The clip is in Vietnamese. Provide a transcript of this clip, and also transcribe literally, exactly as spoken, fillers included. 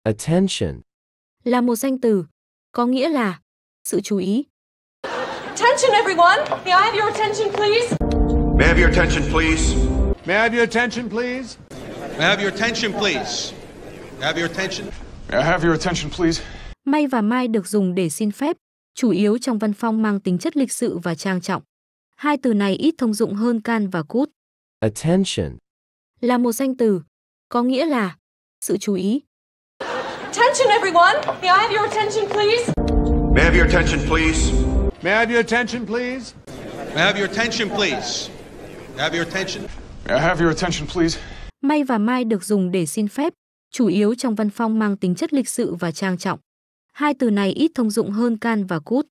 Attention là một danh từ, có nghĩa là sự chú ý. Attention everyone! May I have your attention please? May I have your attention, please? May I have your attention, please? May I have your attention, please? May I have your attention? May I have your attention, please? May và mai được dùng để xin phép, chủ yếu trong văn phong mang tính chất lịch sự và trang trọng. Hai từ này ít thông dụng hơn can và could. Attention Là một danh từ, có nghĩa là sự chú ý. Attention everyone! May I have your attention please? May I have your attention, please? May I have your attention, please? May I have your attention, please? May I have your attention? May I have your attention, please? May và mai được dùng để xin phép, chủ yếu trong văn phong mang tính chất lịch sự và trang trọng. Hai từ này ít thông dụng hơn can và could.